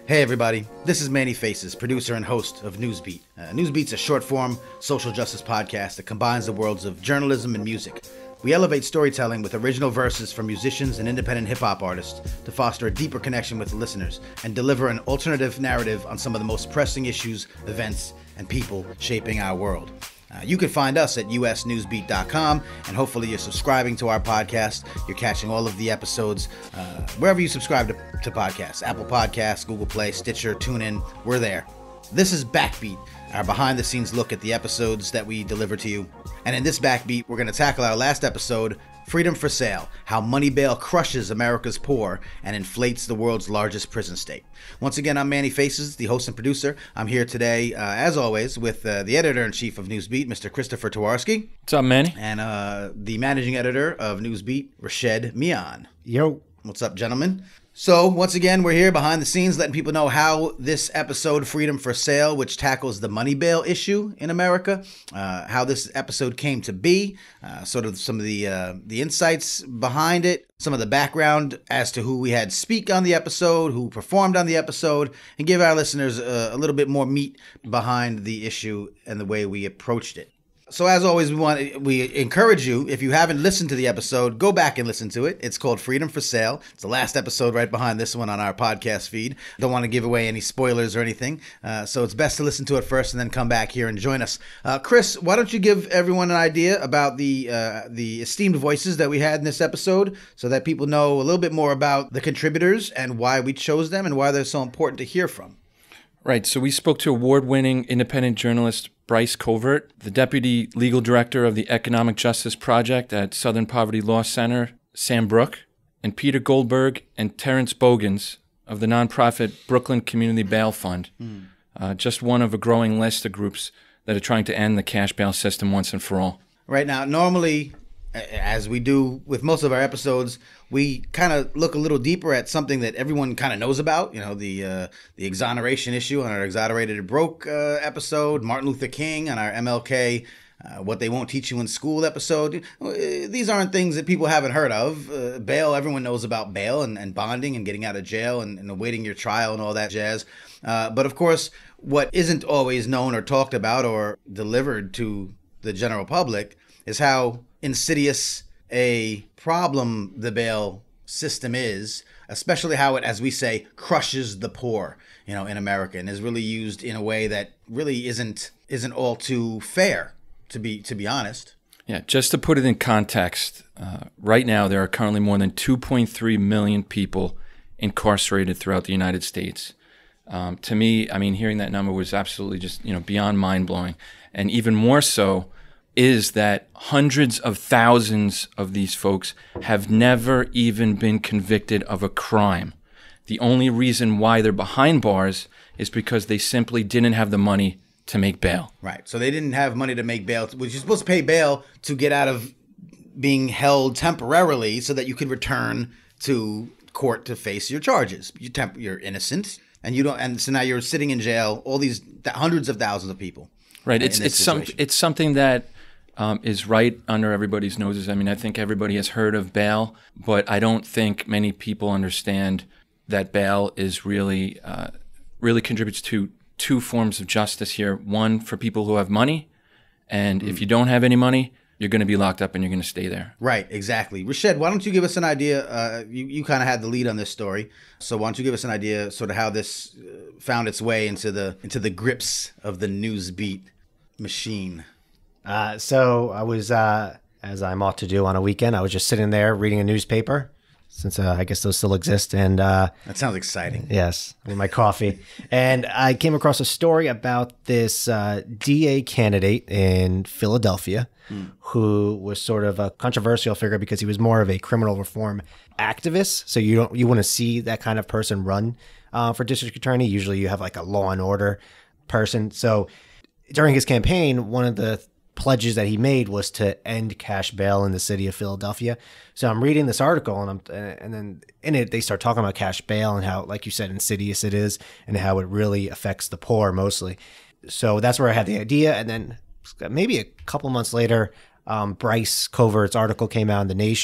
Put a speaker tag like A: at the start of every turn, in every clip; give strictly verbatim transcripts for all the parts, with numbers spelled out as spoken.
A: Hey everybody, this is Manny Faces, producer and host of Newsbeat. Uh, Newsbeat's a short-form social justice podcast that combines the worlds of journalism and music. We elevate storytelling with original verses from musicians and independent hip-hop artists to foster a deeper connection with listeners and deliver an alternative narrative on some of the most pressing issues, events, and people shaping our world. Uh, you can find us at u s newsbeat dot com, and hopefully you're subscribing to our podcast. You're catching all of the episodes uh, wherever you subscribe to, to podcasts. Apple Podcasts, Google Play, Stitcher, TuneIn, we're there. This is BackBeat, our behind-the-scenes look at the episodes that we deliver to you. And in this BackBeat, we're going to tackle our last episode, Freedom for Sale, how money bail crushes America's poor and inflates the world's largest prison state. Once again, I'm Manny Faces, the host and producer. I'm here today, uh, as always, with uh, the editor-in-chief of Newsbeat, Mister Christopher Twarowski.
B: What's up, Manny?
A: And uh, the managing editor of Newsbeat, Rashed Mian.
C: Yo.
A: What's up, gentlemen? So, once again, we're here behind the scenes letting people know how this episode, Freedom for Sale, which tackles the money bail issue in America, uh, how this episode came to be, uh, sort of some of the uh, the insights behind it, some of the background as to who we had speak on the episode, who performed on the episode, and give our listeners a, a little bit more meat behind the issue and the way we approached it. So as always, we want we encourage you, if you haven't listened to the episode, go back and listen to it. It's called Freedom for Sale. It's the last episode right behind this one on our podcast feed. Don't want to give away any spoilers or anything. Uh, so it's best to listen to it first and then come back here and join us. Uh, Chris, why don't you give everyone an idea about the uh, the esteemed voices that we had in this episode so that people know a little bit more about the contributors and why we chose them and why they're so important to hear from.
B: Right. So we spoke to award-winning independent journalist Bryce Covert, the deputy legal director of the Economic Justice Project at Southern Poverty Law Center, Sam Brook, and Peter Goldberg and Terrence Bogans of the nonprofit Brooklyn Community Bail Fund. Mm. Uh, just one of a growing list of groups that are trying to end the cash bail system once and for all.
A: Right now, normally, as we do with most of our episodes, we kind of look a little deeper at something that everyone kind of knows about. You know, the uh, the exoneration issue on our Exonerated or Broke uh, episode, Martin Luther King on our M L K, uh, What They Won't Teach You in School episode. These aren't things that people haven't heard of. Uh, bail, everyone knows about bail and, and bonding and getting out of jail and, and awaiting your trial and all that jazz. Uh, but of course, what isn't always known or talked about or delivered to the general public is how insidious a problem the bail system is, especially how it, as we say, crushes the poor, you know, in America, and is really used in a way that really isn't isn't all too fair, to be to be honest.
B: Yeah, just to put it in context, uh, right now there are currently more than two point three million people incarcerated throughout the United States. Um, to me, I mean, hearing that number was absolutely just, you know, beyond mind-blowing, and even more so is that hundreds of thousands of these folks have never even been convicted of a crime. The only reason why they're behind bars is because they simply didn't have the money to make bail.
A: Right. So they didn't have money to make bail, which you're supposed to pay bail to get out of being held temporarily so that you could return to court to face your charges. You temp- you're innocent, and you don't. And so now you're sitting in jail. All these th- hundreds of thousands of people.
B: Right. It's it's some it's something that Um, is right under everybody's noses. I mean, I think everybody has heard of bail, but I don't think many people understand that bail is really, uh, really contributes to two forms of justice here. One for people who have money, and mm. if you don't have any money, you're going to be locked up and you're going to stay there.
A: Right, exactly. Rashed, why don't you give us an idea? Uh, you you kind of had the lead on this story, so why don't you give us an idea, sort of how this uh, found its way into the into the grips of the Newsbeat machine.
C: Uh, so I was, uh, as I'm ought to do on a weekend, I was just sitting there reading a newspaper, since uh, I guess those still exist. And uh,
A: that sounds exciting.
C: Yes, with my coffee. And I came across a story about this uh, D A candidate in Philadelphia mm. who was sort of a controversial figure because he was more of a criminal reform activist. So you don't you want to see that kind of person run uh, for district attorney. Usually you have like a law and order person. So during his campaign, one of the pledges that he made was to end cash bail in the city of Philadelphia. So I'm reading this article, and I'm and then in it they start talking about cash bail and how, like you said, insidious it is and how it really affects the poor mostly. So that's where I had the idea. And then maybe a couple months later, um, Bryce Covert's article came out in The Nation,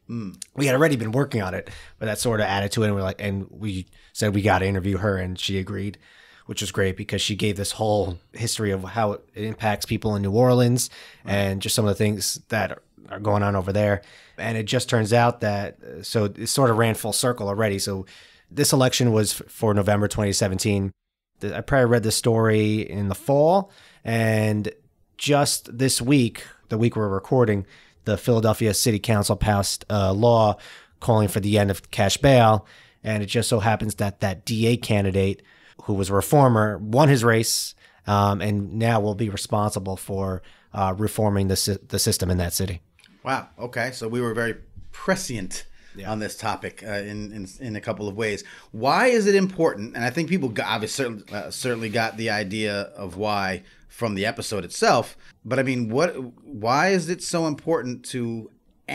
C: Mm. We had already been working on it, but that sort of added to it. And we're like, and we said we got to interview her, and she agreed, which was great because she gave this whole history of how it impacts people in New Orleans right. and just some of the things that are going on over there. And it just turns out that, so it sort of ran full circle already. So this election was for November twenty seventeen. I probably read the story in the fall, and just this week, the week we're recording, the Philadelphia City Council passed a law calling for the end of cash bail. And it just so happens that that D A candidate, who was a reformer, won his race, um, and now will be responsible for uh, reforming the, si- the system in that city.
A: Wow. Okay. So we were very prescient yeah. on this topic uh, in, in in a couple of ways. Why is it important? And I think people got, obviously uh, certainly got the idea of why from the episode itself. But I mean, what? Why is it so important to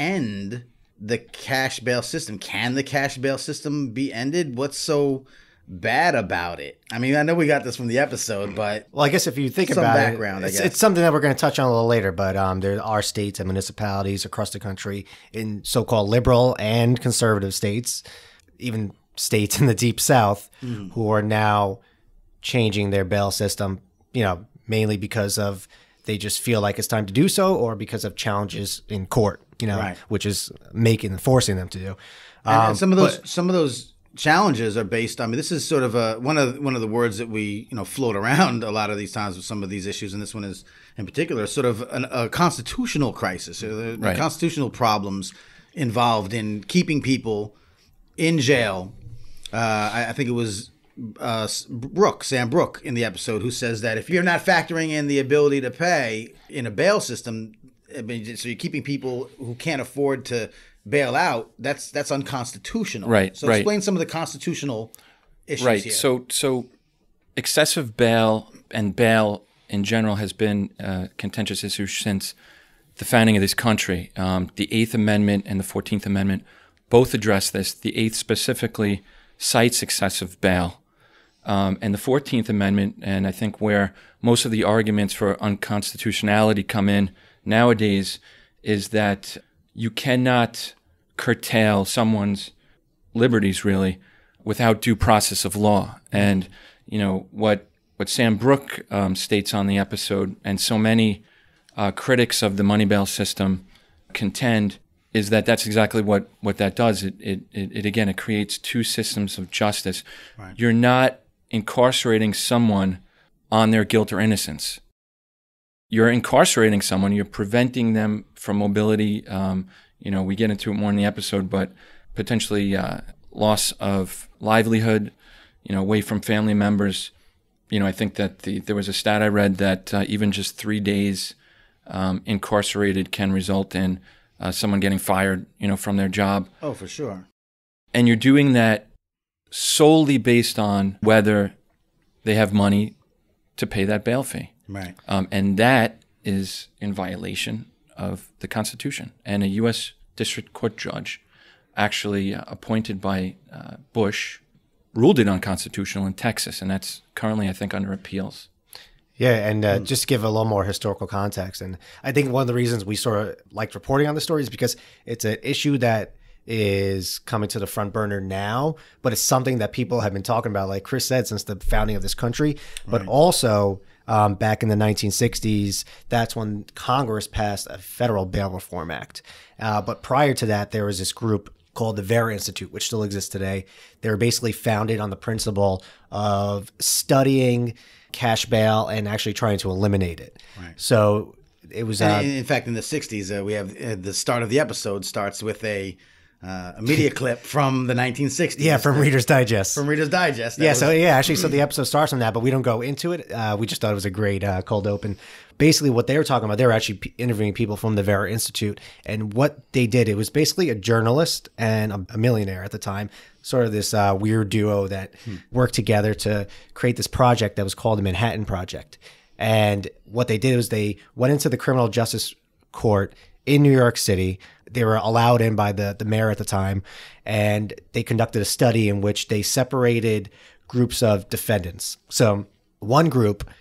A: end the cash bail system? Can the cash bail system be ended? What's so bad about it? I mean, I know we got this from the episode, but
C: well, I guess if you think
A: some
C: about
A: background,
C: it, it's,
A: I guess.
C: it's something that we're going to touch on a little later. But um, there are states and municipalities across the country in so-called liberal and conservative states, even states in the deep South, mm. who are now changing their bail system. You know, mainly because of they just feel like it's time to do so, or because of challenges in court. You know, right. which is making forcing them to do.
A: Um, and, and some of those,
C: but,
A: some of those. challenges are based. I mean, this is sort of a one of one of the words that we you know float around a lot of these times with some of these issues, and this one is in particular sort of an, a constitutional crisis. So the, right. the constitutional problems involved in keeping people in jail. Uh, I, I think it was uh, Brooke, Sam Brooke, in the episode, who says that if you're not factoring in the ability to pay in a bail system, I mean, so you're keeping people who can't afford to bail out, that's that's unconstitutional.
B: Right.
A: So
B: right.
A: explain some of the constitutional issues
B: right.
A: here.
B: So so excessive bail and bail in general has been a contentious issue since the founding of this country. Um, the Eighth Amendment and the Fourteenth Amendment both address this. The Eighth specifically cites excessive bail. Um, and the Fourteenth Amendment, and I think where most of the arguments for unconstitutionality come in nowadays, is that you cannot curtail someone's liberties, really, without due process of law. And, you know, what what Sam Brooke um, states on the episode, and so many uh, critics of the money bail system contend, is that that's exactly what, what that does. It, it, it, it, again, it creates two systems of justice. Right. You're not incarcerating someone on their guilt or innocence. You're incarcerating someone, you're preventing them from mobility. Um, you know, we get into it more in the episode, but potentially uh, loss of livelihood, you know, away from family members. You know, I think that the, there was a stat I read that uh, even just three days um, incarcerated can result in uh, someone getting fired, you know, from their job.
A: Oh, for sure.
B: And you're doing that solely based on whether they have money to pay that bail fee.
A: Right.
B: Um, and that is in violation of the Constitution. And a U S District Court judge, actually uh, appointed by uh, Bush, ruled it unconstitutional in Texas. And that's currently, I think, under appeals.
C: Yeah, and uh, mm. just to give a little more historical context. And I think one of the reasons we sort of liked reporting on the story is because it's an issue that is coming to the front burner now, but it's something that people have been talking about, like Chris said, since the founding of this country. But right. also, um, back in the nineteen sixties, that's when Congress passed a federal bail reform act. Uh, but prior to that, there was this group called the Vera Institute, which still exists today. They were basically founded on the principle of studying cash bail and actually trying to eliminate it. Right. So it was...
A: Uh, in fact, in the sixties, uh, we have uh, the start of the episode starts with a uh, a media clip from the nineteen sixties.
C: Yeah, from Reader's Digest.
A: From Reader's Digest.
C: Yeah, was... so yeah, actually, so the episode starts from that, but we don't go into it. Uh, we just thought it was a great uh, cold open. Basically, what they were talking about, they were actually p- interviewing people from the Vera Institute, and what they did, it was basically a journalist and a, a millionaire at the time, sort of this uh, weird duo that hmm. worked together to create this project that was called the Manhattan Project. And what they did was they went into the criminal justice court in New York City. They were allowed in by the, the mayor at the time, and they conducted a study in which they separated groups of defendants. So one group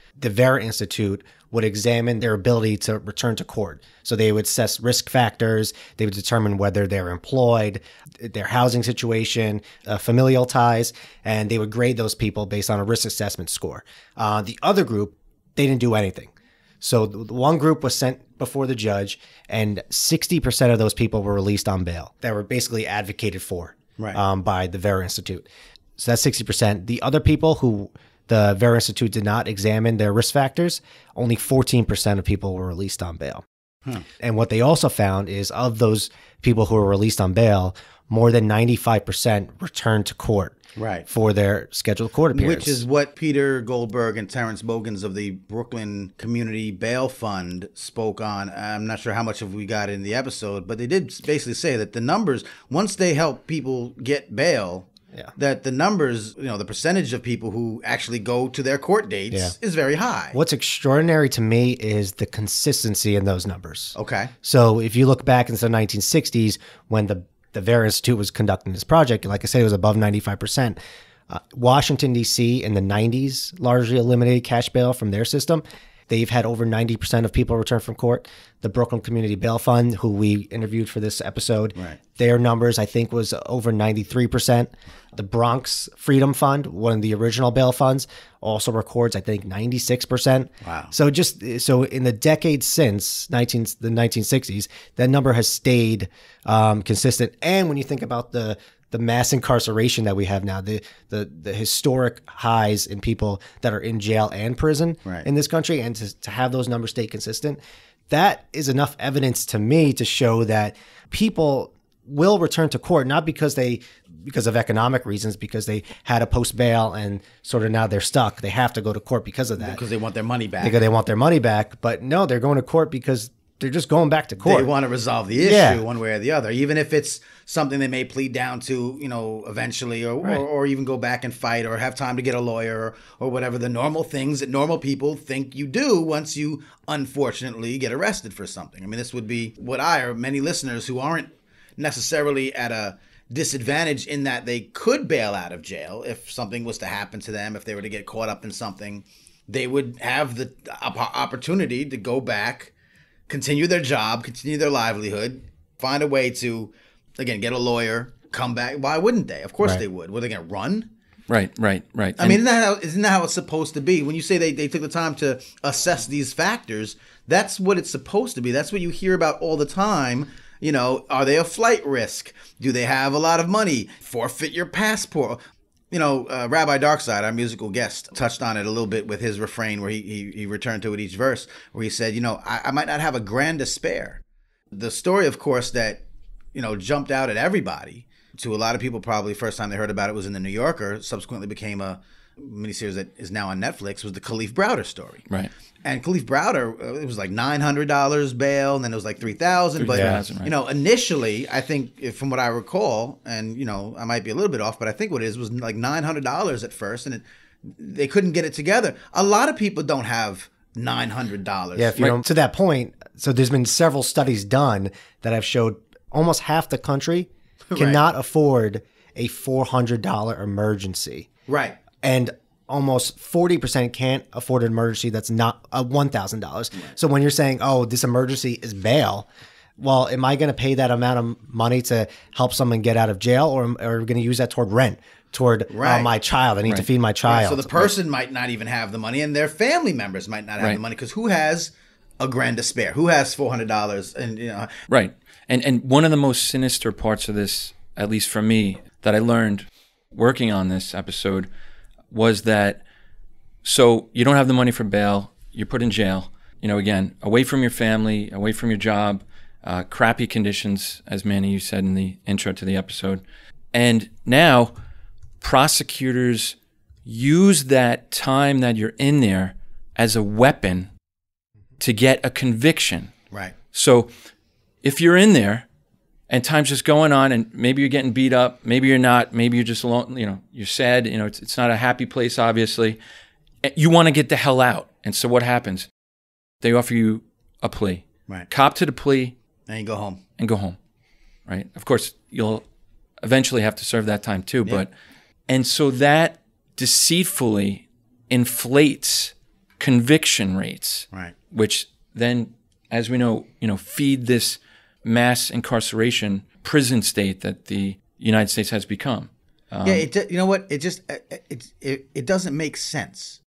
C: the Vera Institute would examine their ability to return to court. So they would assess risk factors. They would determine whether they're employed, their housing situation, uh, familial ties, and they would grade those people based on a risk assessment score. Uh, the other group, they didn't do anything. So the one group was sent before the judge, and sixty percent of those people were released on bail that were basically advocated for
A: right.
C: um, by the Vera Institute. So that's sixty percent. The other people who the Vera Institute did not examine their risk factors, only fourteen percent of people were released on bail. Hmm. And what they also found is of those people who were released on bail, more than ninety-five percent returned to court
A: right.
C: for their scheduled court appearance.
A: Which is what Peter Goldberg and Terrence Bogans of the Brooklyn Community Bail Fund spoke on. I'm not sure how much of we got in the episode, but they did basically say that the numbers, once they help people get bail, yeah. that the numbers, you know, the percentage of people who actually go to their court dates yeah. is very high.
C: What's extraordinary to me is the consistency in those numbers.
A: Okay.
C: So if you look back into the nineteen sixties, when the, the Vera Institute was conducting this project, like I said, it was above ninety-five percent. Uh, Washington, D C in the nineties largely eliminated cash bail from their system. They've had over ninety percent of people return from court. The Brooklyn Community Bail Fund, who we interviewed for this episode,
A: right.
C: their numbers, I think, was over ninety-three percent. The Bronx Freedom Fund, one of the original bail funds, also records, I think, ninety-six percent.
A: Wow.
C: So just so in the decades since nineteen, the nineteen sixties, that number has stayed um, consistent. And when you think about the the mass incarceration that we have now, the the the historic highs in people that are in jail and prison
A: right.
C: in this country, and to, to have those numbers stay consistent, that is enough evidence to me to show that people will return to court, not because they because of economic reasons, because they had a post bail and sort of now they're stuck. They have to go to court because of that.
A: Because they want their money back.
C: Because they want their money back. But no, they're going to court because they're just going back to court.
A: They want to resolve the issue
C: yeah.
A: one way or the other, even if it's something they may plead down to, you know, eventually, or, right. or or even go back and fight, or have time to get a lawyer, or, or whatever the normal things that normal people think you do once you unfortunately get arrested for something. I mean, this would be what I or many listeners who aren't necessarily at a disadvantage in that they could bail out of jail if something was to happen to them, if they were to get caught up in something, they would have the opportunity to go back, continue their job, continue their livelihood, find a way to, again, get a lawyer, come back. Why wouldn't they? Of course right. they would. Were they going to run?
B: Right, right, right.
A: I and mean, isn't that, how, isn't that how it's supposed to be? When you say they, they took the time to assess these factors, that's what it's supposed to be. That's what you hear about all the time. You know, are they a flight risk? Do they have a lot of money? Forfeit your passport. You know, uh, Rabbi Darkside, our musical guest, touched on it a little bit with his refrain where he he, he returned to it each verse, where he said, you know, I, I might not have a grand to spare. The story, of course, that, you know, jumped out at everybody, to a lot of people probably first time they heard about it was in the New Yorker, subsequently became a miniseries that is now on Netflix, was the Khalif Browder story. Right. And Khalif Browder, it was like nine hundred dollars bail, and then it was like three thousand dollars. But, right. you know, initially, I think, from what I recall, and, you know, I might be a little bit off, but I think what it is was like nine hundred dollars at first, and it, they couldn't get it together. A lot of people don't have nine hundred dollars.
C: Yeah, if you right. know, to that point, so there's been several studies done that have showed almost half the country cannot right. afford a four hundred dollars emergency.
A: Right.
C: And almost forty percent can't afford an emergency that's not a one thousand dollars. Right. So when you're saying, oh, this emergency is bail, well, am I going to pay that amount of money to help someone get out of jail, or, or are we going to use that toward rent, toward right. uh, my child? I need right. to feed my child.
A: Right. So the person right. might not even have the money, and their family members might not have right. the money, because who has a grand to spare? Who has four hundred dollars? And, you know,
B: right. And, and one of the most sinister parts of this, at least for me, that I learned working on this episode was that, so you don't have the money for bail, you're put in jail, you know, again, away from your family, away from your job, uh, crappy conditions, as Manny, you said in the intro to the episode. And now prosecutors use that time that you're in there as a weapon to get a conviction.
A: Right.
B: So if you're in there and time's just going on, and maybe you're getting beat up, maybe you're not, maybe you're just alone, you know, you're sad, you know, it's, it's not a happy place, obviously. You want to get the hell out. And so what happens? They offer you a plea.
A: Right.
B: Cop to the plea.
A: And you go home.
B: And go home. Right. Of course, you'll eventually have to serve that time too. Yeah. But, and so that deceitfully inflates conviction rates,
A: right?
B: Which then, as we know, you know, feed this mass incarceration prison state that the United States has become. Um,
A: yeah, it, you know what? It just it, it it doesn't make sense.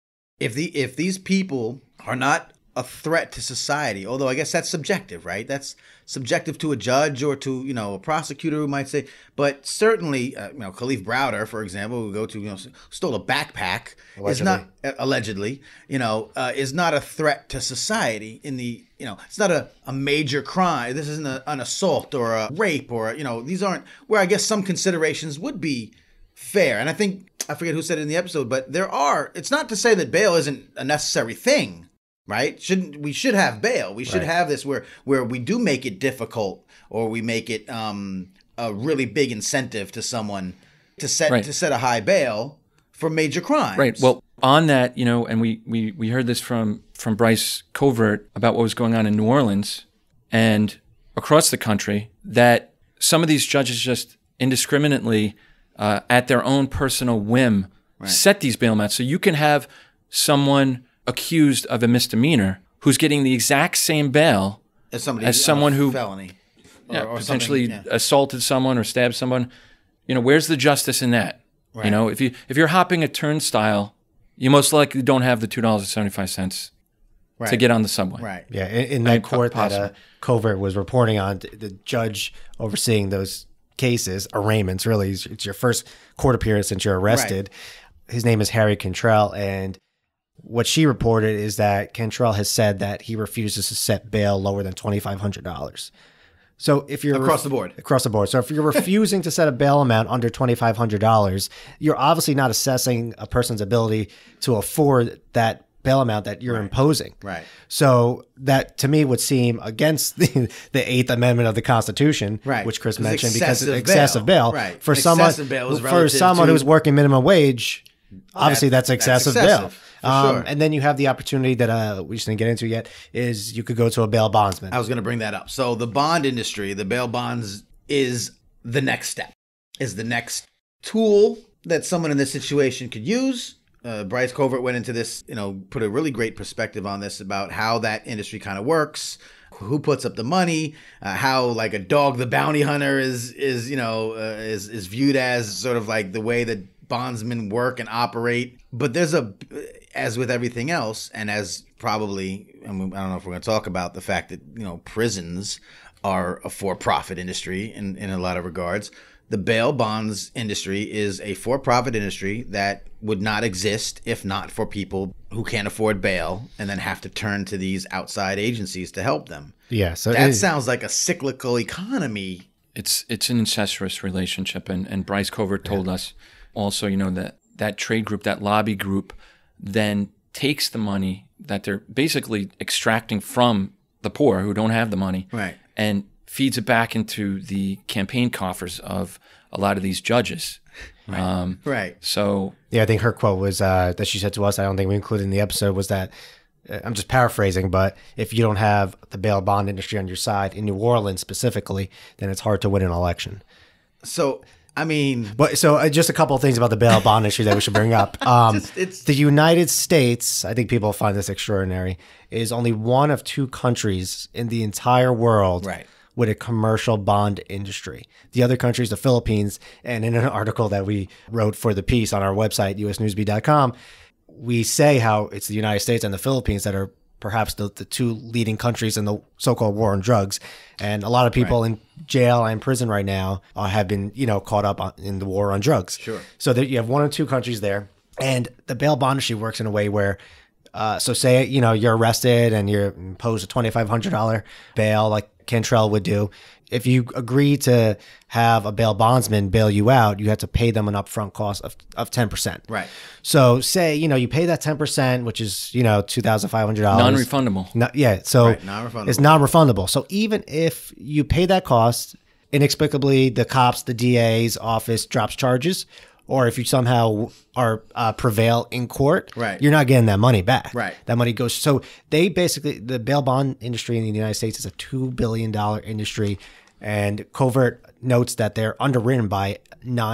A: If the if these people are not a threat to society, although I guess that's subjective, right? That's subjective to a judge or to, you know, a prosecutor who might say, but certainly, uh, you know, Khalif Browder, for example, who go to, you know, stole a backpack, allegedly. is not, uh, allegedly, you know, uh, is not a threat to society in the, you know, it's not a, a major crime. This isn't a, an assault or a rape or, you know, these aren't, where I guess some considerations would be fair. And I think, I forget who said it in the episode, but there are, it's not to say that bail isn't a necessary thing. Right? Shouldn't we should have bail? We should right. have this where where we do make it difficult, or we make it um, a really big incentive to someone to set
B: right.
A: to set a high bail for major crimes.
B: Right. Well, on that, you know, and we we we heard this from from Bryce Covert about what was going on in New Orleans and across the country, that some of these judges just indiscriminately, uh, at their own personal whim, right. set these bail amounts. So you can have someone accused of a misdemeanor who's getting the exact same bail
A: as, somebody,
B: as someone
A: uh,
B: who
A: felony or,
B: yeah,
A: or
B: potentially
A: yeah.
B: assaulted someone or stabbed someone. You know, where's the justice in that? Right. You know, if you if you're hopping a turnstile, you most likely don't have the two dollars and seventy five cents right. to get on the subway.
A: Right.
C: Yeah. In, in that court that uh, Covert was reporting on, the judge overseeing those cases, arraignments, really, it's your first court appearance since you're arrested. Right. His name is Harry Cantrell, and what she reported is that Cantrell has said that he refuses to set bail lower than twenty-five hundred dollars. So if you're
A: across the board,
C: across the board. So if you're refusing to set a bail amount under twenty-five hundred dollars, you're obviously not assessing a person's ability to afford that bail amount that you're
A: right.
C: imposing.
A: Right.
C: So that to me would seem against the, the Eighth Amendment of the Constitution,
A: right.
C: which Chris mentioned, because it's
A: bail.
C: excessive bail.
A: Right.
C: For someone, for someone
A: to...
C: who's working minimum wage, obviously that's, that's excessive,
A: that's excessive
C: bail.
A: Um,
C: sure. And then you have the opportunity that uh, we just didn't get into yet, is you could go to a bail bondsman.
A: I was going to bring that up. So the bond industry, the bail bonds is the next step, is the next tool that someone in this situation could use. Uh, Bryce Covert went into this, you know, put a really great perspective on this about how that industry kind of works, who puts up the money, uh, how like a dog, the bounty hunter is, is you know, uh, is, is viewed as sort of like the way that bondsmen work and operate. But there's a, as with everything else, and as probably, I don't know if we're going to talk about the fact that, you know, prisons are a for-profit industry in, in a lot of regards. The bail bonds industry is a for-profit industry that would not exist if not for people who can't afford bail and then have to turn to these outside agencies to help them.
C: Yeah, so
A: that
C: it,
A: sounds like a cyclical economy.
B: It's it's an incestuous relationship, and, and Bryce Covert told yeah. us also, you know, that that trade group, that lobby group, then takes the money that they're basically extracting from the poor who don't have the money,
A: right,
B: and feeds it back into the campaign coffers of a lot of these judges.
A: Right.
B: Um,
A: right.
B: So
C: yeah, I think her quote was uh, that she said to us, I don't think we included in the episode, was that, uh, I'm just paraphrasing, but if you don't have the bail bond industry on your side, in New Orleans specifically, then it's hard to win an election.
A: So, I mean...
C: But so uh, just a couple of things about the bail bond issue that we should bring up. Um, just, it's... The United States, I think people find this extraordinary, is only one of two countries in the entire world
A: right.
C: with a commercial bond industry. The other countries, the Philippines, and in an article that we wrote for the piece on our website, U S newsbeat dot com, we say how it's the United States and the Philippines that are perhaps the, the two leading countries in the so-called war on drugs. And a lot of people right. in jail and prison right now uh, have been, you know, caught up on, in the war on drugs.
A: Sure.
C: So that you have one or two countries there. And the bail bond industry works in a way where, uh, so say, you know, you're arrested and you're imposed a twenty-five hundred dollars bail like Cantrell would do. If you agree to have a bail bondsman bail you out, you have to pay them an upfront cost of, of ten percent.
A: Right.
C: So say, you know, you pay that ten percent, which is, you know, two thousand five hundred dollars.
B: Non-refundable.
C: No, yeah. So
A: right, non-refundable. It's
C: non-refundable. So even if you pay that cost, inexplicably the cops, the D A's office drops charges, or if you somehow are uh, prevail in court,
A: right.
C: you're not getting that money back.
A: Right.
C: That money goes. So they basically, the bail bond industry in the United States is a two billion dollars industry. And Covert notes that they're underwritten by nine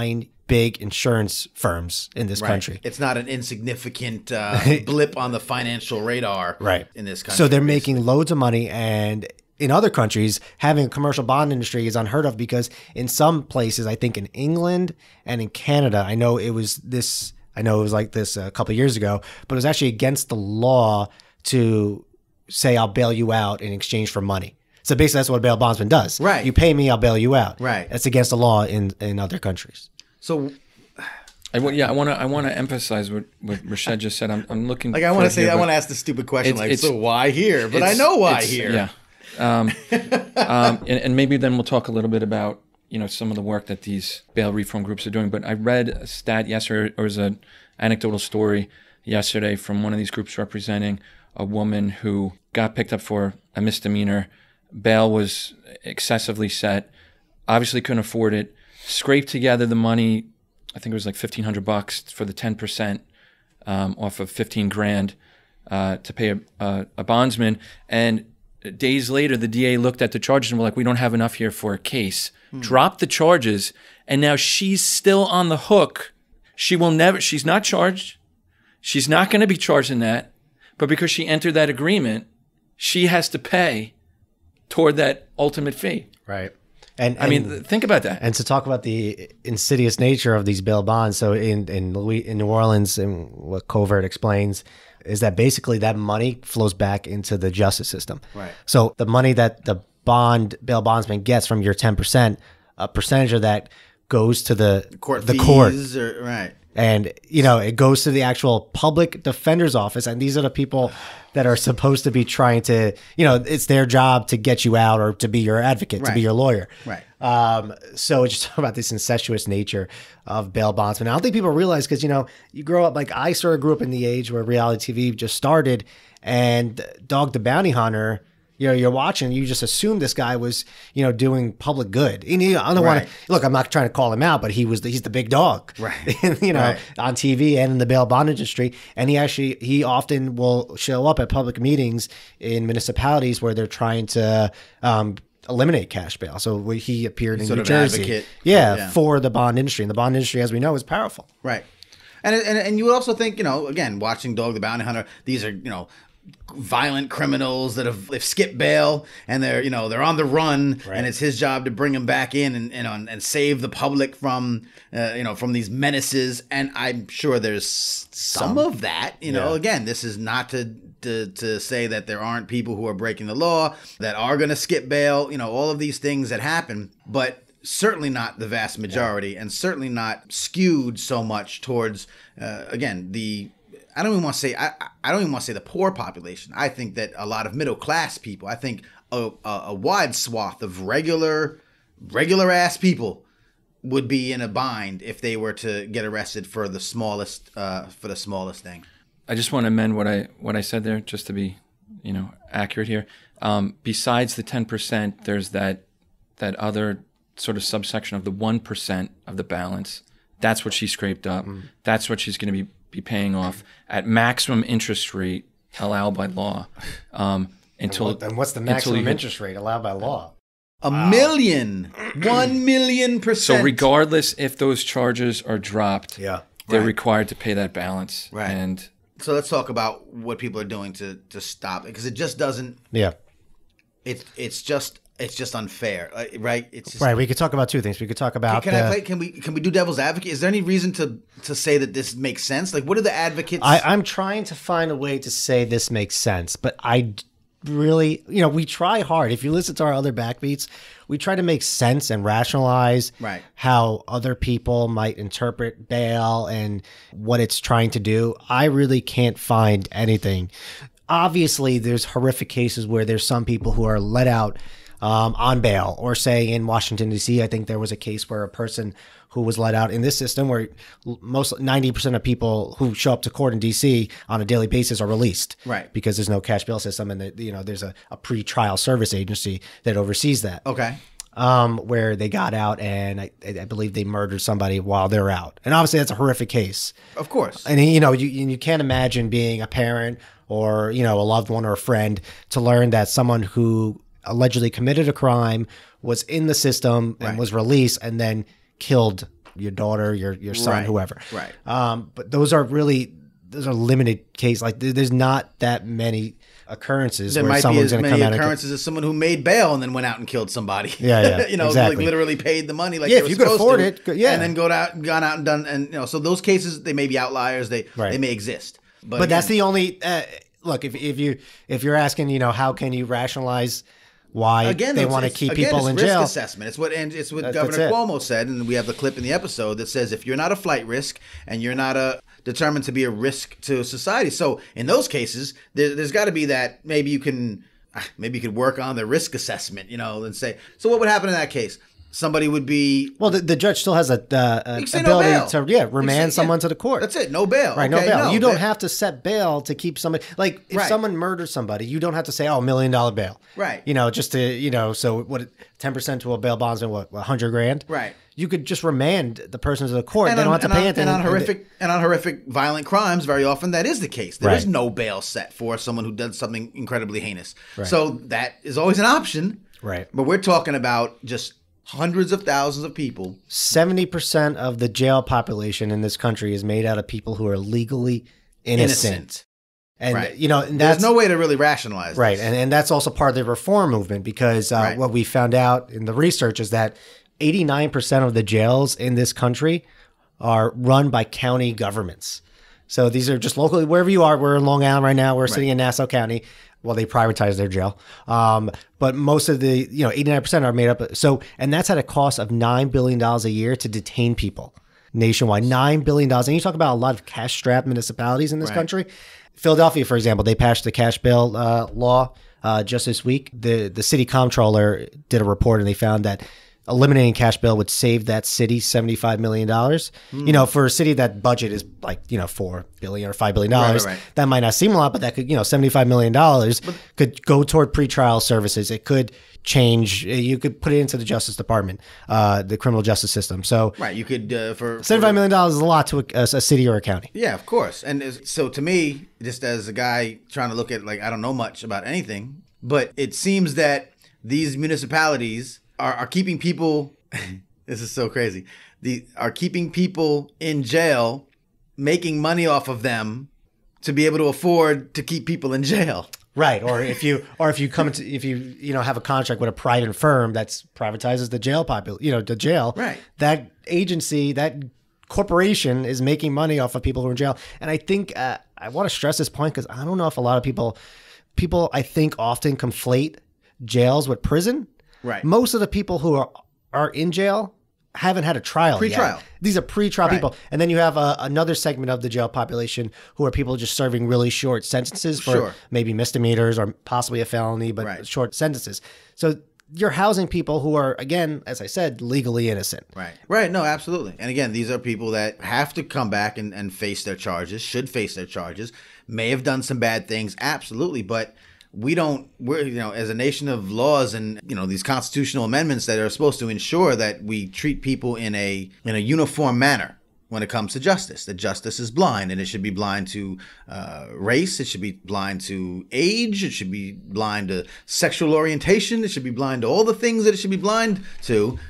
C: big insurance firms in this
A: right.
C: country.
A: It's not an insignificant uh, blip on the financial radar
C: right.
A: in this country.
C: So they're
A: basically.
C: making loads of money, and in other countries, having a commercial bond industry is unheard of because in some places, I think in England and in Canada, I know it was this, I know it was like this a couple of years ago, but it was actually against the law to say, I'll bail you out in exchange for money. So basically that's what a bail bondsman does.
A: Right.
C: You pay me, I'll bail you out.
A: Right.
C: That's against the law in, in other countries.
A: So
B: I, yeah, I want to I want to emphasize what, what Rashed just said. I'm, I'm looking
A: like I want to say
B: here,
A: I want to ask the stupid question
B: it's,
A: like
B: it's,
A: so why here? But I know why here.
B: Yeah. Um, um, and, and maybe then we'll talk a little bit about, you know, some of the work that these bail reform groups are doing. But I read a stat yesterday, or was an anecdotal story yesterday from one of these groups representing a woman who got picked up for a misdemeanor. Bail was excessively set, obviously couldn't afford it, scraped together the money, I think it was like fifteen hundred bucks for the ten percent um, off of fifteen grand uh, to pay a, a, a bondsman. And days later, the D A looked at the charges and were like, we don't have enough here for a case. Hmm. Dropped the charges, and now she's still on the hook. She will never, she's not charged. She's not going to be charged in that. But because she entered that agreement, she has to pay toward that ultimate fee.
C: Right. And,
B: I
C: and,
B: mean, think about that.
C: And to talk about the insidious nature of these bail bonds. So in in, Louis, in New Orleans, and what Covert explains is that basically that money flows back into the justice system.
A: Right.
C: So the money that the bond bail bondsman gets from your ten percent, a percentage of that goes to the
A: court
C: the
A: fees
C: court.
A: Or, right.
C: And, you know, it goes to the actual public defender's office. And these are the people that are supposed to be trying to, you know, it's their job to get you out or to be your advocate,
A: right.
C: to be your lawyer.
A: Right.
C: Um, so it's just about this incestuous nature of bail bondsmen. I don't think people realize because, you know, you grow up, like I sort of grew up in the age where reality T V just started and Dog the Bounty Hunter, you know, you're watching, you just assume this guy was, you know, doing public good. And you know, I don't
A: Right.
C: want to, look, I'm not trying to call him out, but he was, the, he's the big dog,
A: Right.
C: you know,
A: Right.
C: on T V and in the bail bond industry. And he actually, he often will show up at public meetings in municipalities where they're trying to, um, eliminate cash bail. So he appeared in
A: Sort
C: New
A: of
C: Jersey.
A: advocate.
C: Yeah,
A: Yeah.
C: for the bond industry. And the bond industry, as we know, is powerful.
A: Right. And, and and you would also think, you know, again, watching Dog the Bounty Hunter, these are, you know, violent criminals that have they've skipped bail and they're, you know, they're on the run,
C: right.
A: and it's his job to bring them back in and and, and save the public from, uh, you know, from these menaces. And I'm sure there's some, some of that, you know,
C: yeah.
A: again, this is not to, to, to say that there aren't people who are breaking the law that are going to skip bail, you know, all of these things that happen, but certainly not the vast majority, yeah. and certainly not skewed so much towards, uh, again, the, I don't even want to say, I, I don't even want to say the poor population. I think that a lot of middle class people, I think a, a, a wide swath of regular, regular ass people would be in a bind if they were to get arrested for the smallest, uh, for the smallest thing.
B: I just want to amend what I what I said there, just to be, you know, accurate here. Um, besides the ten percent, there's that that other sort of subsection of the one percent of the balance. That's what she scraped up. Mm. That's what she's going to be, be paying off at maximum interest rate allowed by law. Um, until
C: And what's the maximum
B: you,
C: interest rate allowed by law?
A: A
C: wow.
A: million, one million percent.
B: So regardless if those charges are dropped,
C: yeah,
B: they're
A: right.
B: required to pay that balance.
A: Right.
B: And
A: so let's talk about what people are doing to to stop it, because it just doesn't.
C: Yeah.
A: It's it's just it's just unfair, right? It's just,
C: right. We could talk about two things. We could talk about.
A: Can, can
C: the,
A: I play? Can we can we do devil's advocate? Is there any reason to to say that this makes sense? Like, what are the advocates?
C: I, I'm trying to find a way to say this makes sense, but I really, you know, we try hard. If you listen to our other backbeats, we try to make sense and rationalize
A: right.
C: how other people might interpret bail and what it's trying to do. I really can't find anything. Obviously, there's horrific cases where there's some people who are let out um, on bail, or say in Washington, D C, I think there was a case where a person who was let out in this system where most ninety percent of people who show up to court in D C on a daily basis are released.
A: Right.
C: Because there's no cash bail system, and the, you know, there's a, a pre-trial service agency that oversees that.
A: Okay.
C: Um, where they got out and I, I believe they murdered somebody while they're out. And obviously that's a horrific case.
A: Of course.
C: And you know, you you can't imagine being a parent or, you know, a loved one or a friend to learn that someone who allegedly committed a crime was in the system and
A: right.
C: was released and then killed your daughter, your your son,
A: Right.
C: whoever.
A: Right.
C: Um, but those are really those are limited case. Like there- there's not that many occurrences
A: There
C: where
A: might be
C: someone's
A: as
C: going to
A: many
C: come out and
A: occurrences as someone who made bail and then went out and killed somebody.
C: Yeah, yeah,
A: you know,
C: exactly.
A: like literally paid the money like
C: Yeah,
A: they
C: if
A: were
C: you could
A: supposed
C: afford
A: to,
C: it, go- yeah.
A: and then go out, gone out and done, and you know, so those cases they may be outliers. They
C: Right.
A: they may exist, but,
C: But that's
A: again,
C: the only uh, look. If if you if you're asking, you know, how can you rationalize why
A: Again,
C: they
A: it's-
C: want to
A: it's-
C: keep
A: again,
C: people
A: it's
C: in
A: risk
C: jail?
A: assessment. It's what and it's what
C: That-
A: Governor
C: that's it.
A: Cuomo said, and we have the clip in the episode that says if you're not a flight risk and you're not a determined to be a risk to society. So in those cases, there, there's got to be that maybe you can ah, maybe you could work on the risk assessment, you know, and say. So what would happen in that case? Somebody would be
C: Well, the, the judge still has a, uh, a
A: You can say no
C: ability
A: bail.
C: to yeah
A: You can
C: remand
A: say-
C: someone
A: yeah.
C: to the court.
A: That's it. No bail.
C: Right,
A: Okay,
C: no bail. you don't
A: that-
C: have to set bail to keep somebody. Like if
A: Right.
C: someone murders somebody, you don't have to say, "Oh, million dollar bail."
A: Right.
C: You know, just to you know, so what? Ten percent to a bail bondsman, what? A hundred grand.
A: Right.
C: You could just remand the person to the court.
A: And
C: they don't
A: on,
C: have to
A: and
C: pay
A: on-
C: anything.
A: and on
C: and-
A: horrific and on horrific violent crimes, very often that is the case. There is
C: Right.
A: no bail set for someone who does something incredibly heinous.
C: Right.
A: So that is always an option.
C: Right.
A: But we're talking about just hundreds of thousands of people.
C: Seventy percent of the jail population in this country is made out of people who are legally innocent.
A: Innocent.
C: And
A: Right.
C: you know, and
A: There's
C: that's
A: no way to really rationalize
C: right,
A: this.
C: and and that's also part of the reform movement because uh,
A: Right.
C: what we found out in the research is that eighty-nine percent of the jails in this country are run by county governments. So these are just locally, wherever you are. We're in Long Island right now. We're sitting in Nassau County. Well, they privatized their jail. Um, but most of the, you know, eighty-nine percent are made up. Of, so, and that's at a cost of nine billion dollars a year to detain people nationwide. nine billion dollars. And you talk about a lot of cash strapped municipalities in this
A: Right.
C: country. Philadelphia, for example, they passed the cash bail uh, law uh, just this week. The, the city comptroller did a report and they found that eliminating cash bail would save that city seventy-five million dollars.
A: Hmm.
C: You know, for a city that budget is like, you know, four billion dollars or five billion dollars,
A: Right, right, right.
C: that might not seem a lot, but that could, you know, seventy-five million dollars could go toward pretrial services. It could change, you could put it into the Justice Department, uh, the criminal justice system. So
A: Right. You could, uh, for,
C: seventy-five
A: for
C: million dollars is a lot to a, a city or a county.
A: Yeah, of course. And it's- so to me, just as a guy trying to look at, like, I don't know much about anything, but it seems that these municipalities are, are keeping people, this is so crazy, the are keeping people in jail, making money off of them to be able to afford to keep people in jail.
C: Right, or if you, or if you come into, if you, you know, have a contract with a private firm that's privatizes the jail popul, you know, the jail.
A: Right.
C: That agency, that corporation is making money off of people who are in jail, and I think uh, I want to stress this point because I don't know if a lot of people, people I think often conflate jails with prison.
A: Right.
C: Most of the people who are are in jail haven't had a trial
A: Pre-trial.
C: yet. These are pre-trial
A: Right.
C: people. And then you have a, another segment of the jail population who are people just serving really short sentences for
A: Sure.
C: maybe misdemeanors or possibly a felony, but
A: Right.
C: short sentences. So you're housing people who are, again, as I said, legally innocent.
A: Right. Right. No, absolutely. And again, these are people that have to come back and, and face their charges, should face their charges, may have done some bad things. Absolutely. But we don't, we're, you know, as a nation of laws and, you know, these constitutional amendments that are supposed to ensure that we treat people in a, in a uniform manner when it comes to justice, that justice is blind and it should be blind to uh, race. It should be blind to age. It should be blind to sexual orientation. It should be blind to all the things that it should be blind to.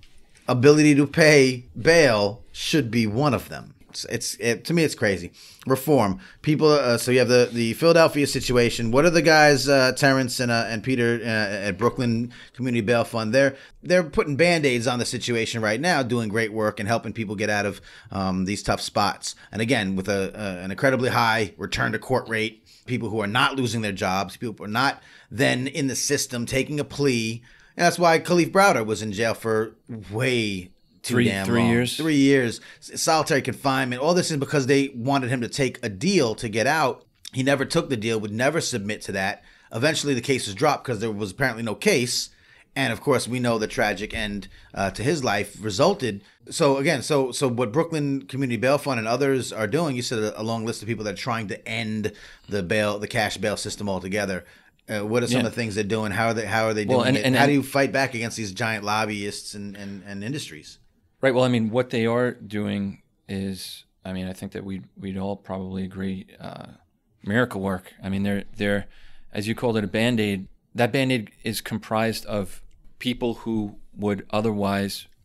A: Ability to pay bail should be one of them. It's, it's it, to me, it's crazy. Reform people. Uh, so you have the, the Philadelphia situation. What are the guys, uh, Terrence and uh, and Peter uh, at Brooklyn Community Bail Fund? They're they're putting band-aids on the situation right now, doing great work and helping people get out of um, these tough spots. And again, with a, a an incredibly high return to court rate, people who are not losing their jobs, people who are not then in the system taking a plea. And that's why Khalif Browder was in jail for way too
B: Three-
A: damn
B: three
A: long.
B: years?
A: Three years. Solitary confinement. All this is because they wanted him to take a deal to get out. He never took the deal, would never submit to that. Eventually the case was dropped because there was apparently no case. And of course, we know the tragic end uh, to his life resulted. So again, so so what Brooklyn Community Bail Fund and others are doing, you said a, a long list of people that are trying to end the bail, the cash bail system altogether. Uh, what are some
B: Yeah.
A: of the things they're doing? How are they? How are they doing
B: Well, and-
A: it?
B: and-
A: how do
B: and-
A: you fight back against these giant lobbyists and, and, and industries?
B: Right. Well, I mean, what they are doing is, I mean, I think that we we'd all probably agree, uh, miracle work. I mean, they're they're, as you called it, a Band-Aid. That Band-Aid is comprised of people who would otherwise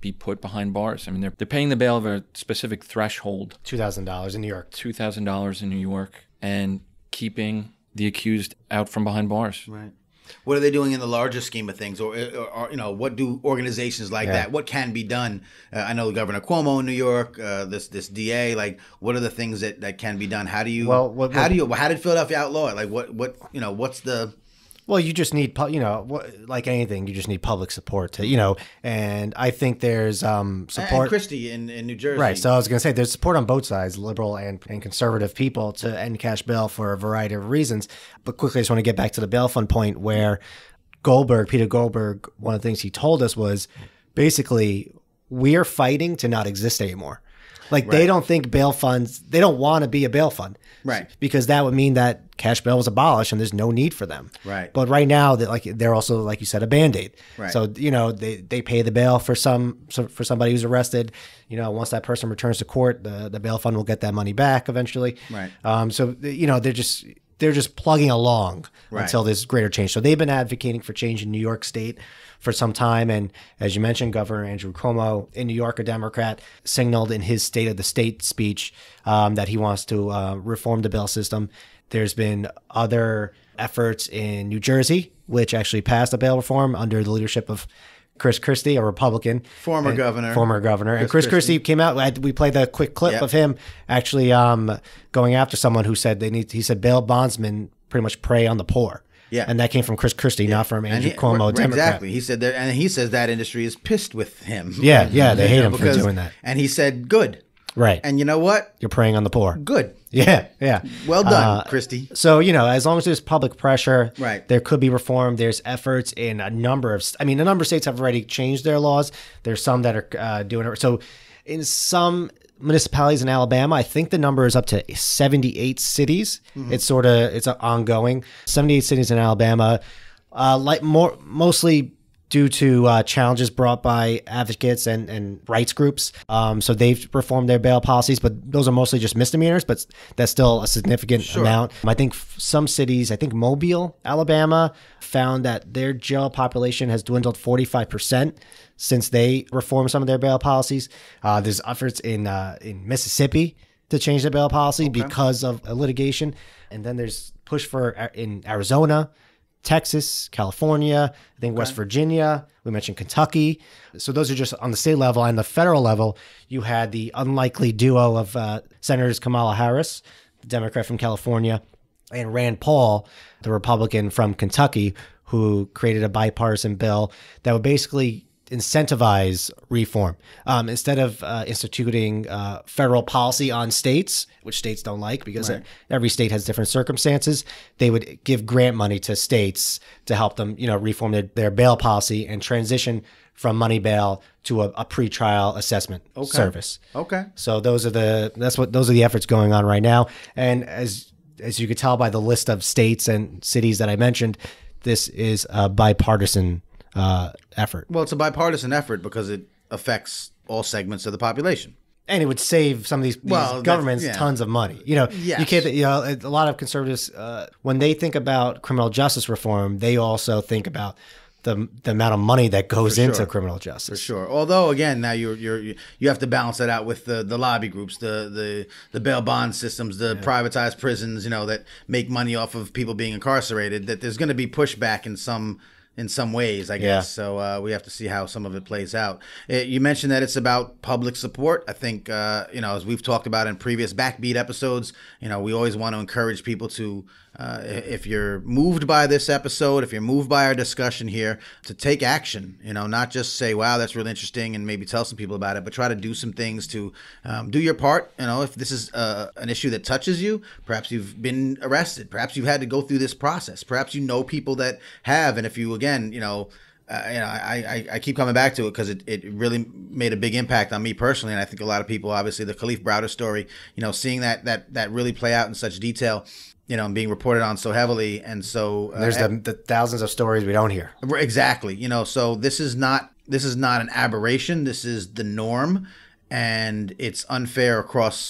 B: be put behind bars. I mean, they're, they're paying the bail of a specific threshold.
C: two thousand dollars in New York.
B: two thousand dollars in New York, and keeping the accused out from behind bars.
A: Right. What are they doing in the larger scheme of things, or, or, or you know, what do organizations like yeah. that? What can be done? Uh, I know Governor Cuomo in New York, uh, this this D A. Like, what are the things that, that can be done? How do you? Well, what, how what, do you? How did Philadelphia outlaw it? Like, what what you know? What's the?
C: Well, you just need, you know, like anything, you just need public support to, you know, and I think there's um, support.
A: And Christie in, in New Jersey.
C: Right. So I was going to say there's support on both sides, liberal and, and conservative people, to end cash bail for a variety of reasons. But quickly, I just want to get back to the bail fund point where Goldberg, Peter Goldberg, one of the things he told us was basically we are fighting to not exist anymore. Like, right. They don't think bail funds, they don't want to be a bail fund.
A: Right.
C: Because that would mean that cash bail was abolished and there's no need for them.
A: Right.
C: But right now, that like they're also, like you said, a Band-Aid.
A: Right.
C: So, you know, they, they pay the bail for some for somebody who's arrested. You know, once that person returns to court, the, the bail fund will get that money back eventually.
A: Right.
C: Um. So, you know, they're just they're just plugging along right. until there's greater change. So they've been advocating for change in New York State for some time. And as you mentioned, Governor Andrew Cuomo in New York, a Democrat, signaled in his State of the State speech um, that he wants to uh, reform the bail system. There's been other efforts in New Jersey, which actually passed a bail reform under the leadership of Chris Christie, a Republican.
A: Former
C: and,
A: governor.
C: Former governor. Chris and Chris Christie. Christie came out. We played the quick clip yep. of him actually um, going after someone who said they need, he said bail bondsmen pretty much prey on the poor.
A: Yeah.
C: And that came from Chris Christie, yeah. not from Andrew he, Cuomo,
A: right,
C: Democrat.
A: Exactly. He said that, and he says that industry is pissed with him.
C: Yeah, yeah, they hate
A: you know,
C: him
A: because,
C: for doing that.
A: And he said, good.
C: Right.
A: And you know what?
C: You're preying on the poor.
A: Good.
C: Yeah, yeah.
A: Well done,
C: uh,
A: Christie.
C: So, you know, as long as there's public pressure,
A: right.
C: there could be reform. There's efforts in a number of, I mean, a number of states have already changed their laws. There's some that are uh, doing it. So in some municipalities in Alabama, I think the number is up to seventy-eight cities. Mm-hmm. It's sort of, it's ongoing. seventy-eight cities in Alabama, uh, like more, mostly due to uh, challenges brought by advocates and, and rights groups. Um, so they've reformed their bail policies, but those are mostly just misdemeanors, but that's still a significant
A: sure.
C: amount. I think some cities, I think Mobile, Alabama, found that their jail population has dwindled forty-five percent since they reformed some of their bail policies. Uh, there's efforts in uh, in Mississippi to change the bail policy okay. because of litigation. And then there's push for in Arizona, Texas, California, I think okay. West Virginia, we mentioned Kentucky. So those are just on the state level. And the federal level, you had the unlikely duo of uh, Senators Kamala Harris, the Democrat from California, and Rand Paul, the Republican from Kentucky, who created a bipartisan bill that would basically incentivize reform. Um, instead of uh, instituting uh, federal policy on states, which states don't like because right. every state has different circumstances, they would give grant money to states to help them, you know, reform their, their bail policy and transition from money bail to a, a pretrial assessment
A: okay.
C: service.
A: Okay.
C: So those are the that's what those are the efforts going on right now. And as as you could tell by the list of states and cities that I mentioned, this is a bipartisan uh, effort.
A: Well, it's a bipartisan effort because it affects all segments of the population.
C: And it would save some of these, these
A: well,
C: governments
A: yeah.
C: tons of money. You know,
A: yes.
C: you can't, you know, a lot of conservatives, uh, when they think about criminal justice reform, they also think about the the amount of money that goes
A: sure.
C: into criminal justice.
A: For sure. Although, again, now you're you're you have to balance that out with the, the lobby groups, the the the bail bond systems, the yeah. privatized prisons, you know, that make money off of people being incarcerated. That there's going to be pushback in some. in some ways, I guess. Yeah. So uh, we have to see how some of it plays out. It, you mentioned that it's about public support. I think, uh, you know, as we've talked about in previous BackBeat episodes, you know, we always want to encourage people to, uh, if you're moved by this episode, if you're moved by our discussion here, to take action, you know, not just say, wow, that's really interesting and maybe tell some people about it, but try to do some things to um, do your part. You know, if this is uh, an issue that touches you, perhaps you've been arrested, perhaps you've had to go through this process, perhaps you know people that have, and if you, again, you know, uh, you know, I, I, I keep coming back to it because it, it really made a big impact on me personally, and I think a lot of people, obviously, the Khalif Browder story, you know, seeing that that that really play out in such detail, you know, and being reported on so heavily, and so uh,
C: there's the, the thousands of stories we don't hear.
A: Exactly, you know, so this is not this is not an aberration. This is the norm, and it's unfair across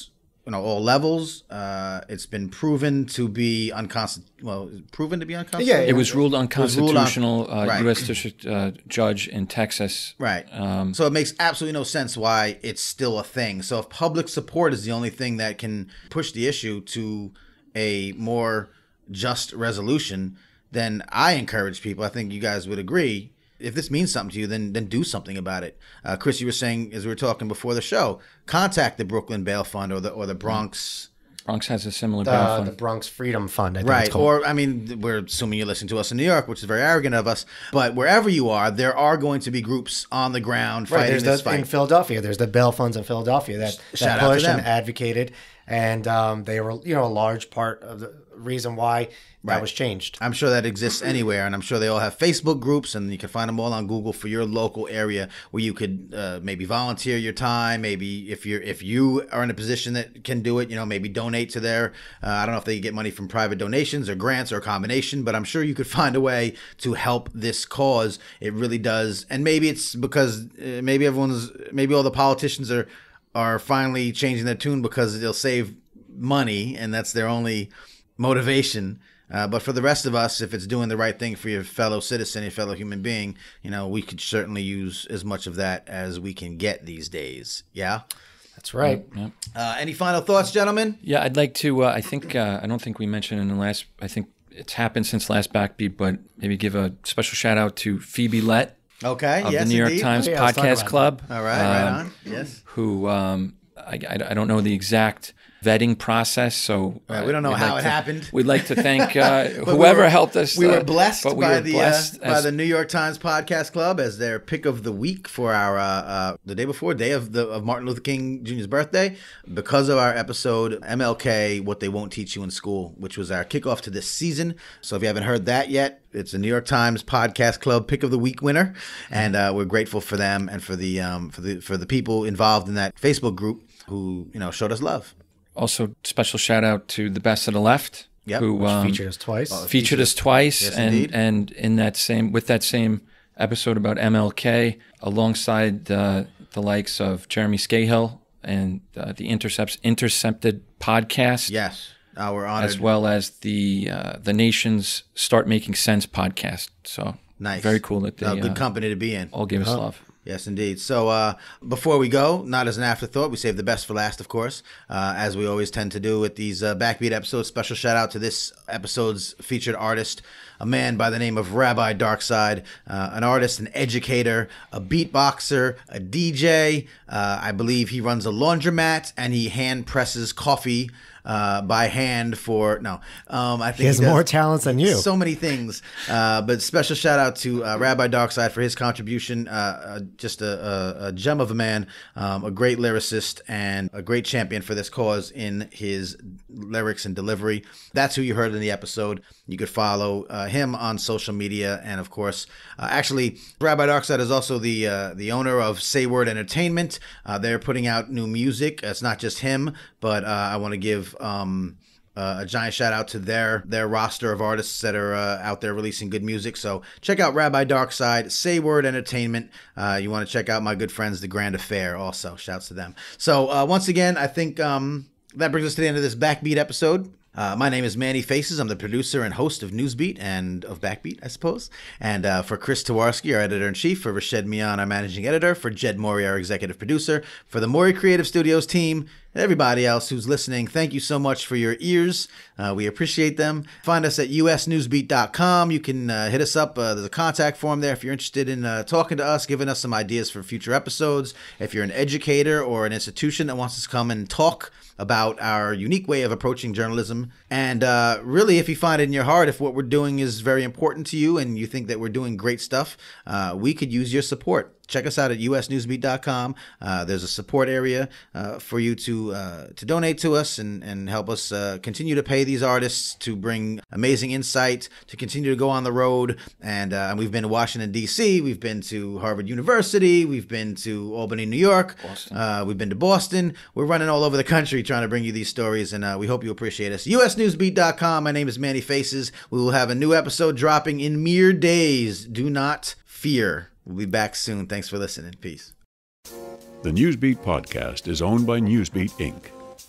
A: you know, all levels. Uh, it's been proven to be unconstitutional. Well, proven to be unconstitutional.
B: Yeah, it was ruled
A: ruled
B: unconstitutional.
A: un-
B: uh,
A: right.
B: U S District uh, Judge in Texas.
A: Right.
B: Um,
A: so it makes absolutely no sense why it's still a thing. So if public support is the only thing that can push the issue to a more just resolution, then I encourage people. I think you guys would agree. If this means something to you, then then do something about it. Uh, Chris, you were saying, as we were talking before the show, contact the Brooklyn Bail Fund or the or the Bronx.
B: Bronx has a similar
C: the,
B: bail fund.
C: the Bronx Freedom Fund, I think
A: Right.
C: it's called.
A: Or, I mean, we're assuming you're listening to us in New York, which is very arrogant of us. But wherever you are, there are going to be groups on the ground
C: Right,
A: fighting
C: there's
A: this
C: the,
A: fight.
C: in Philadelphia, there's the bail funds in Philadelphia that,
A: Shout
C: that
A: out to
C: pushed and
A: them.
C: advocated, and um, they were, you know, a large part of the reason why that
A: Right.
C: was changed.
A: I'm sure that exists anywhere, and I'm sure they all have Facebook groups, and you can find them all on Google for your local area where you could uh, maybe volunteer your time. Maybe if you're if you are in a position that can do it, you know, maybe donate to their. Uh, I don't know if they get money from private donations or grants or a combination, but I'm sure you could find a way to help this cause. It really does, and maybe it's because uh, maybe everyone's maybe all the politicians are are finally changing their tune because they'll save money, and that's their only motivation. Uh, but for the rest of us, if it's doing the right thing for your fellow citizen, your fellow human being, you know, we could certainly use as much of that as we can get these days. Yeah?
C: That's right.
B: Yeah.
A: Uh, any final thoughts, gentlemen?
B: Yeah, I'd like to. Uh, I think uh, I don't think we mentioned in the last. I think it's happened since last Backbeat, but maybe give a special shout out to Phoebe Lett
A: Okay,
B: of
A: yes,
B: the New York
A: indeed.
B: Times
C: Oh, yeah, let's talk
B: Podcast
C: about
B: Club.
A: All right, right
B: um,
A: on. Yes.
B: Who um, I, I, I don't know the exact vetting process, so
A: Right, we don't know
B: we'd
A: how
B: like
A: it
B: to-
A: happened.
B: We'd like to thank uh,
A: But
B: whoever
A: we were-
B: helped us.
A: We
B: uh,
A: were blessed
B: but we
A: by
B: were
A: the
B: blessed
A: uh, by
B: as-
A: the New York Times Podcast Club as their pick of the week for our uh, uh, the day before, day of the of Martin Luther King Junior's birthday, because of our episode M L K: What They Won't Teach You in School, which was our kickoff to this season. So if you haven't heard that yet, it's a New York Times Podcast Club pick of the week winner, and uh, we're grateful for them and for the um, for the for the people involved in that Facebook group who you know showed us love.
B: Also, special shout out to the Best of the Left,
A: Yep,
B: who
A: which
B: um,
C: Featured us twice.
A: Oh,
B: featured us twice,
A: Yes,
B: and
A: indeed.
B: and in that same with that same episode about M L K, alongside uh, the likes of Jeremy Scahill and uh, the Intercepts Intercepted podcast,
A: Yes, uh, we're honored.
B: as well as the uh, the Nation's Start Making Sense podcast. So
A: Nice,
B: very cool that they
A: Uh, good
B: uh,
A: company to be in.
B: all gave us love.
A: Yes, indeed. So uh, before we go, not as an afterthought, we save the best for last, of course, uh, as we always tend to do with these uh, Backbeat episodes. Special shout out to this episode's featured artist, a man by the name of Rabbi Darkside, uh, an artist, an educator, a beatboxer, a D J. Uh, I believe he runs a laundromat and he hand presses coffee uh, by hand for no. Um, I think
C: He has
A: does
C: more talents than you.
A: So many things. Uh, but special shout out to uh, Rabbi Darkside for his contribution. Uh, uh, just a, a, a gem of a man, um, a great lyricist, and a great champion for this cause in his lyrics and delivery. That's who you heard in the episode. You could follow uh, him on social media, and of course, uh, actually, Rabbi Darkside is also the uh, the owner of Say Word Entertainment. Uh, they're putting out new music. It's not just him, but uh, I want to give. Um, Uh, a giant shout out to their their roster of artists that are uh, out there releasing good music. So check out Rabbi Darkside, Say Word Entertainment. Uh, you want to check out my good friends, The Grand Affair, also. Shouts to them. So uh, once again, I think um, that brings us to the end of this Backbeat episode. Uh, my name is Manny Faces. I'm the producer and host of Newsbeat and of Backbeat, I suppose. And uh, for Chris Twarowski, our editor-in-chief, for Rashed Mian, our managing editor, for Jed Mori, our executive producer, for the Mori Creative Studios team, and everybody else who's listening, thank you so much for your ears. Uh, we appreciate them. Find us at u s newsbeat dot com. You can uh, hit us up. Uh, there's a contact form there if you're interested in uh, talking to us, giving us some ideas for future episodes. If you're an educator or an institution that wants us to come and talk about our unique way of approaching journalism. And uh, really, if you find it in your heart, if what we're doing is very important to you and you think that we're doing great stuff, uh, we could use your support. Check us out at u s newsbeat dot com. Uh, there's a support area uh, for you to uh, to donate to us and, and help us uh, continue to pay these artists to bring amazing insight, to continue to go on the road. And uh, we've been to Washington, D C. We've been to Harvard University. We've been to Albany, New York.
B: Boston.
A: Uh, we've been to Boston. We're running all over the country trying to bring you these stories, and uh, we hope you appreciate us. u s newsbeat dot com. My name is Manny Faces. We will have a new episode dropping in mere days. Do not fear. We'll be back soon. Thanks for listening. Peace.
D: The Newsbeat podcast is owned by Newsbeat, Incorporated.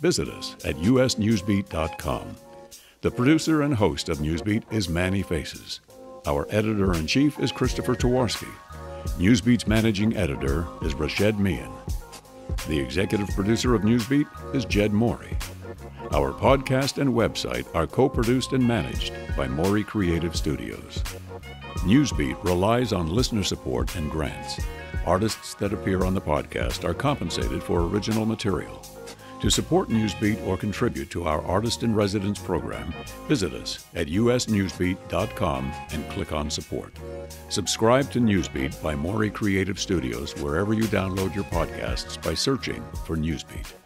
D: visit us at u s newsbeat dot com. The producer and host of Newsbeat is Manny Faces. Our editor-in-chief is Christopher Twarowski. Newsbeat's managing editor is Rashed Mian. The executive producer of Newsbeat is Jed Morey. Our podcast and website are co-produced and managed by Morey Creative Studios. Newsbeat relies on listener support and grants. Artists that appear on the podcast are compensated for original material. To support Newsbeat or contribute to our Artist-in-Residence program, visit us at u s newsbeat dot com and click on Support. Subscribe to Newsbeat by Morey Creative Studios wherever you download your podcasts by searching for Newsbeat.